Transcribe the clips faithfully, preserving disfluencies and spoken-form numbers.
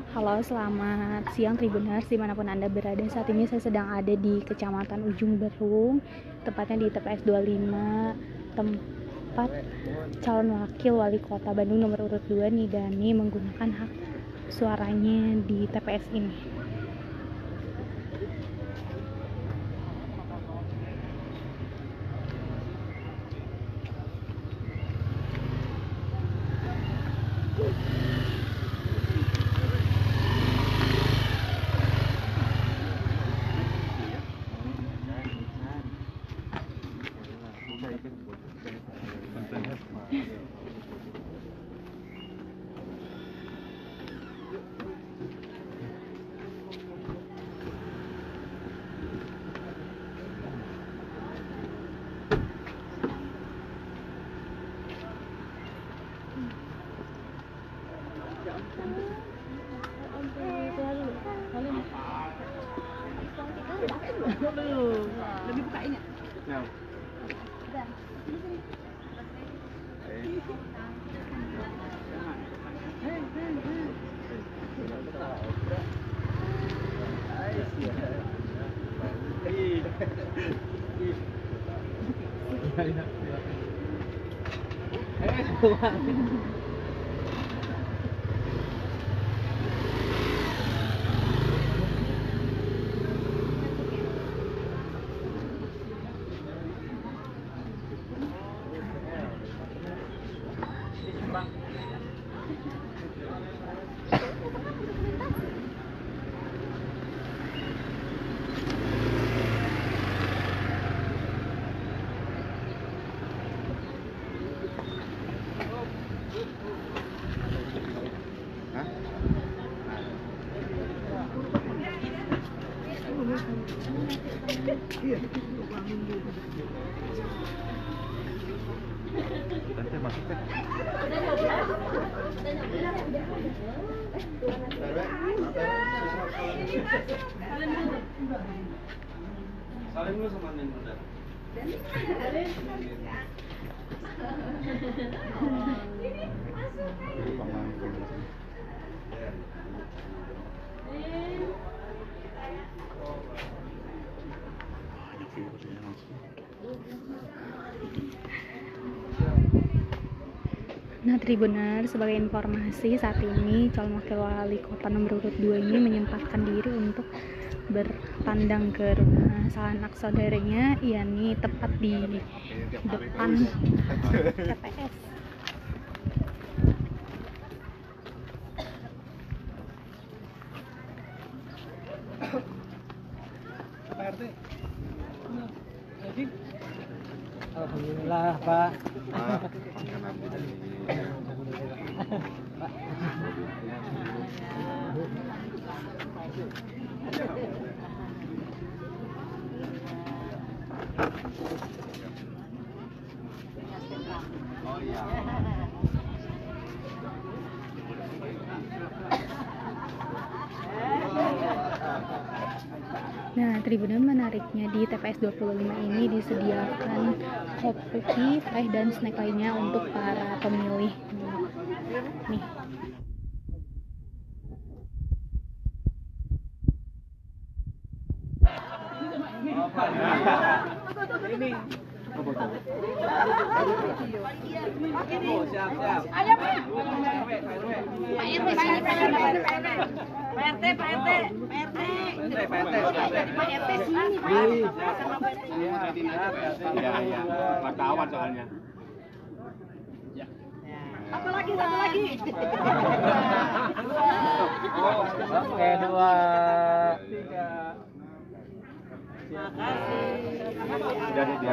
Halo, selamat siang Tribuners dimanapun Anda berada. Saat ini saya sedang ada di Kecamatan Ujung Berung, tepatnya di T P S dua puluh lima, tempat calon wakil wali kota Bandung nomor urut dua Nidani menggunakan hak suaranya di T P S ini. Lebih buka ini. Ya. Nanti masuk teh. Saling dulu sama Nen udah. Nah, Tribuner, sebagai informasi, saat ini calon wakil wali kota nomor urut dua ini menyempatkan diri untuk bertandang ke rumah salah anak saudaranya, yakni tepat di depan T P S. Pak R T. Alhamdulillah, Pak. Oh iya. Nah, Tribuner, menariknya di T P S dua puluh lima ini disediakan kopi, teh, dan snack lainnya untuk para pemilih. Nih. Ini. Oh, siap, siap. Ayo, Pak. Pak R T, Pak R T, Pak R T, Pak R T, Pak R T, Pak R T sini, Pak. Iya, iya. Wartawan soalnya. Satu lagi, satu lagi. Oke, dua, tiga. Makasih. Jadi dia.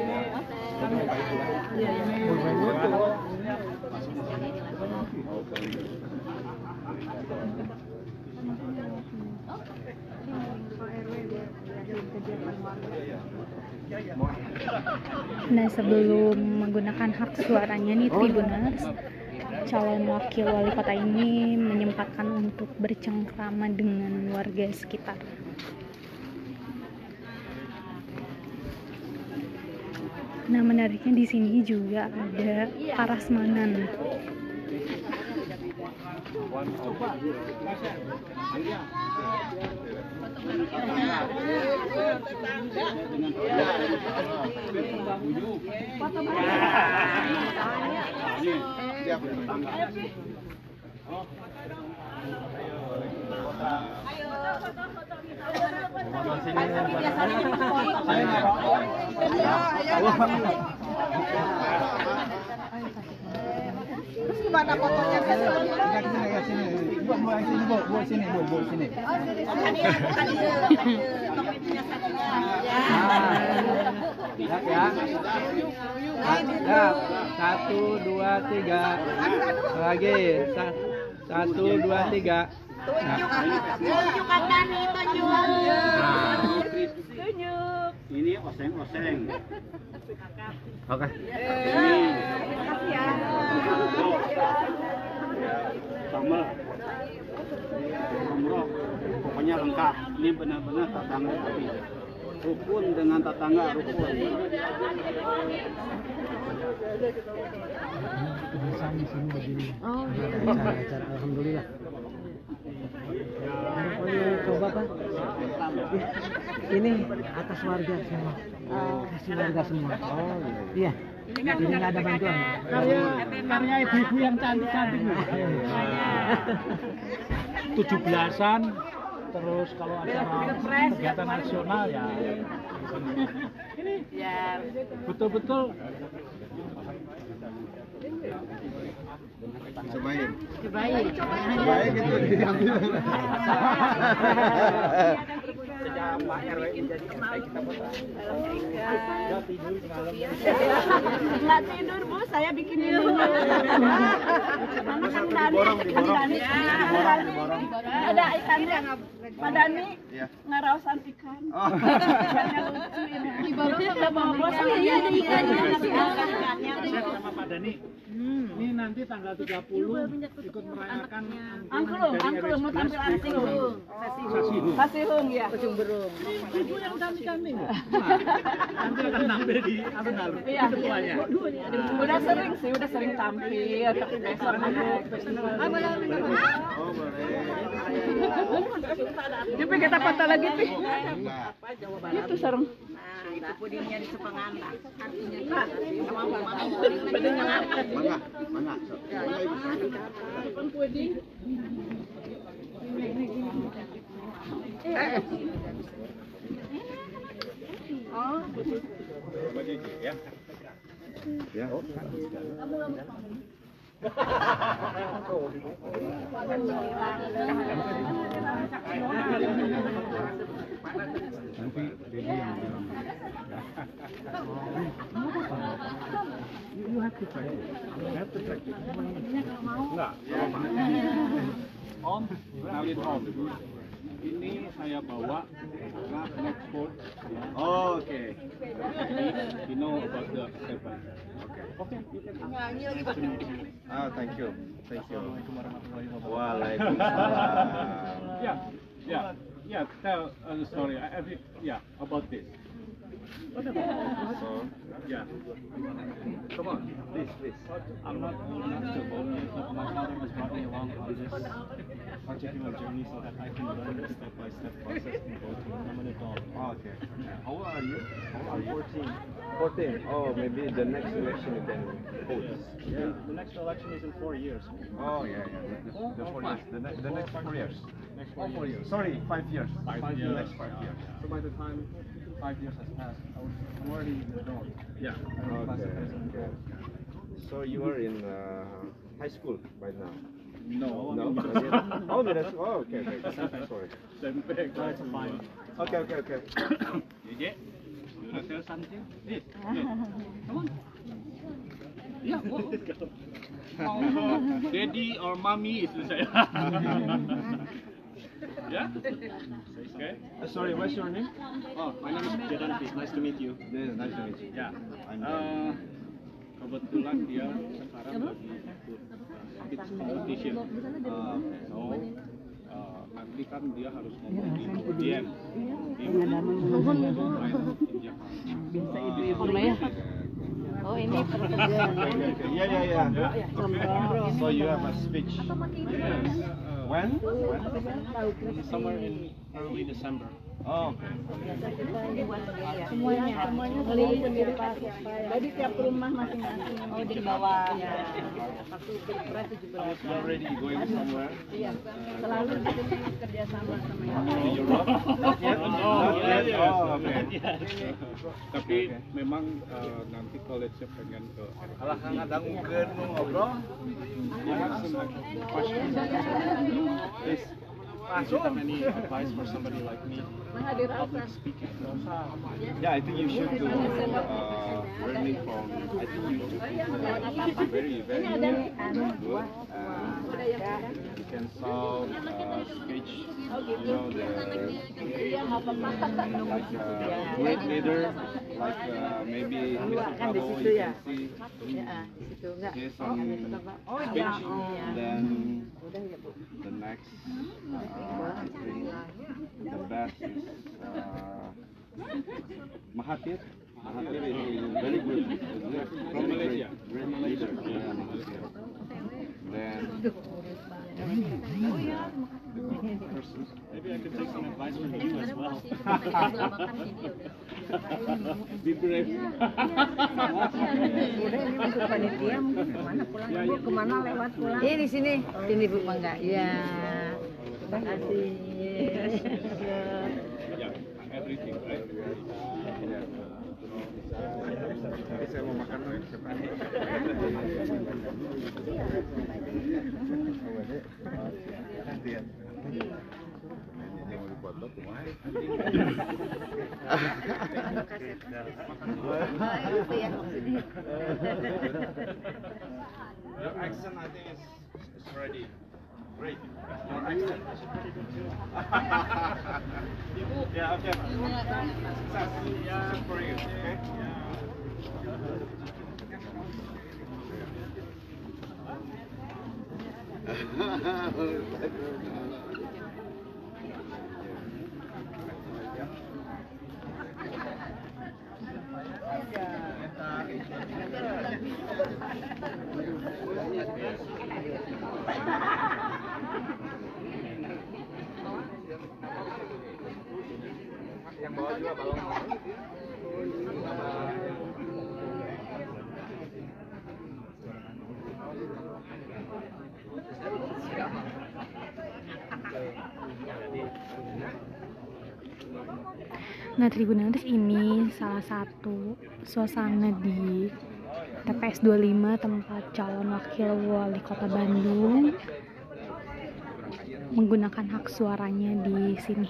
Nah, sebelum menggunakan hak suaranya nih Tribuners, calon wakil wali kota ini menyempatkan untuk bercengkrama dengan warga sekitar. Nah, menariknya di sini juga ada parasmanan. one of Terus gimana fotonya? Sini, buat buat sini, buat buat sini, buat buat sini. Siap ya. Siap. Satu, dua, tiga. Lagi. Sa- Satu, dua, tiga. Tunjuk, tunjuk Dani, tunjuk. Tunjuk. ini oseng-oseng. Oke. Ini sama umroh, pokoknya lengkap. Ini benar-benar tetangga tapi rukun dengan tetangga rukun. Sama sini begini. Oh, acara-acara alhamdulillah. Boleh coba Pak? Ini atas warga semua. Kasih warga semua. Oh iya. Iya. Jadi nggak ada bantuan. Karya karya ibu-ibu yang cantik-cantik. Tujuh belasan. Terus kalau acara kegiatan nasional ya. Ini betul-betul. Cobain. Cobain. Cobain gitu diambil. Sejak Pak R W menjadi M T kita foto. Ya tidur semalam. Nggak tidur Bu, saya bikin ini. Karena kan Dani, kan Dani, ada ikannya. Pak Dani ngaraosan ikan. Ikannya lucu ini. Kita bawa bosan ya ada ikannya. Sama Pak Dani. Ini nanti tanggal tiga puluh ikut merayakan Angklung, angklung, mau tampil angklung. Sasihung ya. ibu yang cantik-cantik. Nanti akan tampil di alun-alun. Iya. Semuanya. Udah sering sih, udah sering tampil, tapi besok ada. Tapi kita foto lagi nih. Itu serem. Itu pudingnya di Sepengan. Artinya sama mama puding yang apa? Mana? Mana? Mana Puding. Oh. ya? Ya. Nanti Dedi yang bilang. You have to try it. You have to try it. Enggak. Om, kenalin Om. Ini saya bawa karena export. Oh, oke. Okay. Jadi, you know about the step by step. Oke. Ah, thank you. Thank you. Waalaikumsalam. Yeah, yeah, yeah. Tell uh, the story. I, I, yeah, about this. What about? So, yeah. Come on, please, please. I'm not old enough to vote yet, but my father has brought me along on this particular journey so that I can learn the step-by-step process in voting. I'm an adult. Oh, okay. How old are you? I'm fourteen. fourteen? Oh, maybe the next election you can vote. Yeah, the next election is in four years. Oh, yeah, yeah. The, the four years. The, ne the next four years. Next four, four years. Sorry, five years. Five, five years. The next five years. So by the time five years has passed, I'm already grown. Yeah. Okay. Okay. So you are in uh, high school right now? No. No? Not yet? Oh, that's, oh, okay, okay. Sorry. No, it's fine. Okay, okay, okay. J J, you wanna tell something? Yes. Come on. Yeah, go. Oh, daddy or mommy itu saya. Yeah? Okay. Uh, sorry, what's your name? Oh, my name is Jedanti. Nice to meet you. Yeah, nice to meet you. Yeah. Uh, kebetulan dia sekarang lagi ikut speech competition. Uh, so, uh, nanti kan dia harus ngomong di podium. Di Jakarta. Bisa ibu-ibu lah ya. Oh ini pekerjaan. Yeah, yeah, yeah. So you have a speech. When? Somewhere in early December. Oh, okay. Semuanya, semuanya beli sendiri Pak. Jadi tiap rumah masing-masing. Oh di bawah. I was already going somewhere. Iya. Selalu di sini kerja sama sama yang To Europe? Not yet? Oh, Not yeah, yet? yeah. Oh, okay. Tapi memang eh, nanti college-nya pengen ke Alah kang ada ngukeun nu ngobrol. You have some questions? Please. If you have any advice for somebody like me, public speaking? Yeah, I think you should do uh, learning from I think YouTube. It's very very good. Uh, you can solve uh, speech. You know the like uh, great leader, like uh, maybe Mister Prabowo. You can see his um, speech. Then the next. Uh, I think the best is uh, Mahathir. Mahathir is, is very good. Is from Malaysia. Great leader. Yeah, Mahathir. Then uh, the person. Maybe I could take some advice from you as well. Be brave. Udah ini untuk panitia mungkin kemana pulang ibu kemana lewat pulang? Ini di sini, sini bu Mangga. Ya, terima kasih. Yeah, everything, right? Jadi saya mau makan dulu. Your accent, I think, is, is ready. Great. Your accent. Yeah, okay. Success. Success for you. Okay. Yang bawa juga balon. Nah, Tribuners ini salah satu suasana di T P S dua puluh lima tempat calon wakil wali kota Bandung menggunakan hak suaranya di sini.